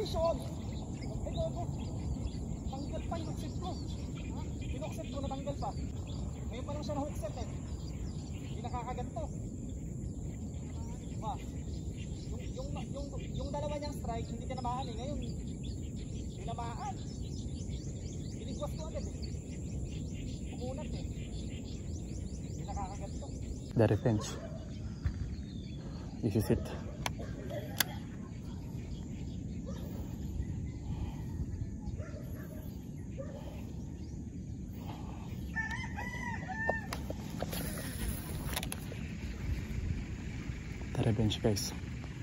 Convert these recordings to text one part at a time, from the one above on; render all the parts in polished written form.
fish on. Ay, gogo. Tanggal pa yung hookset ko. Ha? Pinokset ko, natanggal pa. Ngayon pa lang siya na hookset eh. Hindi nakakagat to. Ma, yung dalawa niyang strike, hindi tinamaan eh. Ngayon, tinamaan. Binigwas ko agad eh. Pumunat eh. Hindi nakakagat to. The revenge. This is it. The revenge, guys.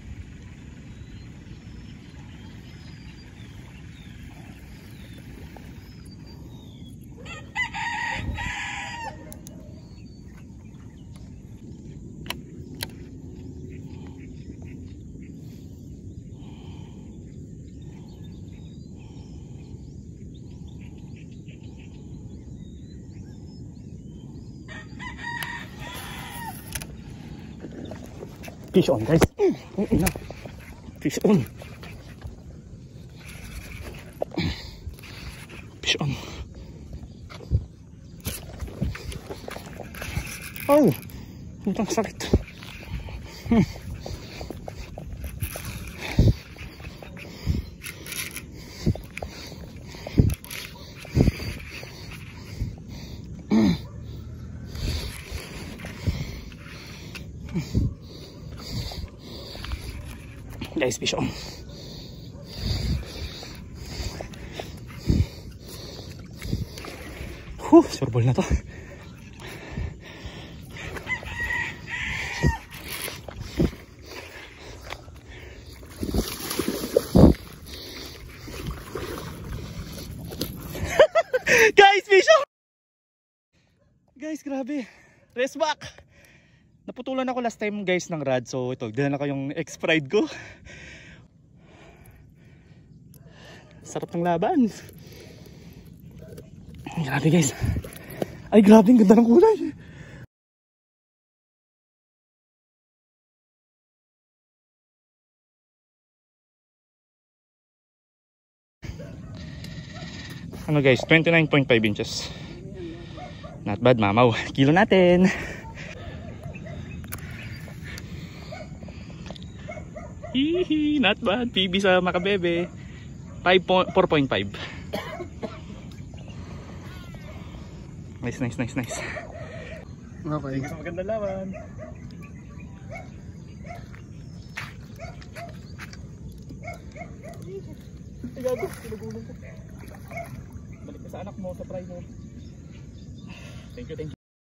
Fish on, guys. Fish on. Fish on. Oh, putang sakit. Guys, fish on. Surbol na to. Guys, fish on. Guys, grabe. Rest back. Naputulan ako last time, guys, ng rod. So ito, dinala ko yung X-Pride ko. Sarap ng laban. Grabe, guys. Ay, grabe, ang ganda ng kulay. Ano, guys, 29.5 inches. Not bad, mamaw. Kilo natin. Hihi, not bad. PB sa Makabebe. 4.5. Nice. Okay. Sa magandang laban. Ay, gago. Pinagulong ko. Balik ka sa anak mo, sa fry mo. Thank you.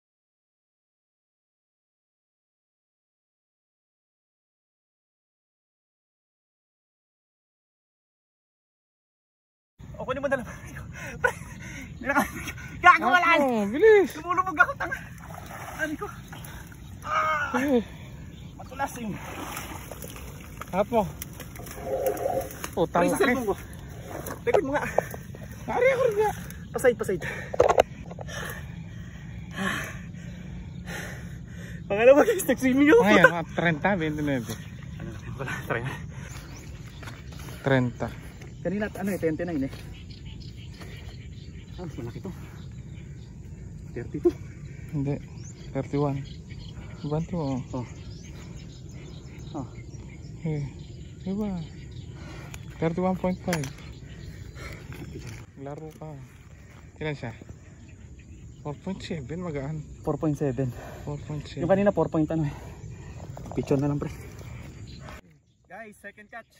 O, kunin mo na lang. Gagawalan! Bilis! Lumulubog ako, tanga. Ano ko? Matulasing. Harap mo. O, tanga. Record mo nga. Nari ako rin nga. Paside. Pangalawa, guys, nag-swimming ako. Ngayon, 30, 29. Ano wala, try na. 30. Kanina, 29 eh. Ah, malaki to. 32. Hindi, 31. Bantu mo. Oh. Diba? 31.5. Laro ka. Ilan siya? 4.7, magaan. 4.7. 4.7. Yung kanina 4 point ano eh. Picture na lang, pre. Guys, second catch.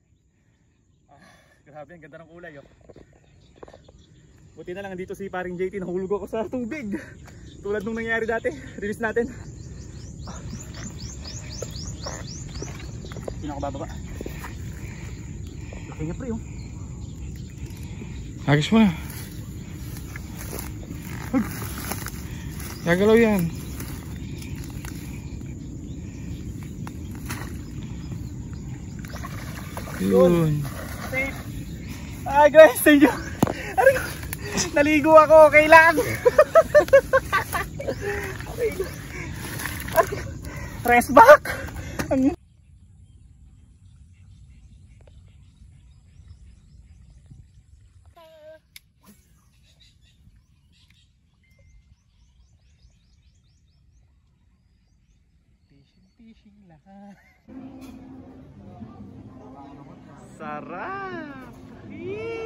Grabe, ang ganda ng kulay, oh. Buti na lang dito si paring JT, nahulog ako sa tubig. Tulad nung nangyari dati. Release natin. Hindi na ako bababa. Laki niya, pre, oh. Agis mo na. Gagalaw yan. Yun. Safe. Ah, guys, thank you. Naligo ako, okay lang. Okay. Rest back. fishing lahat. Sarap! Yee!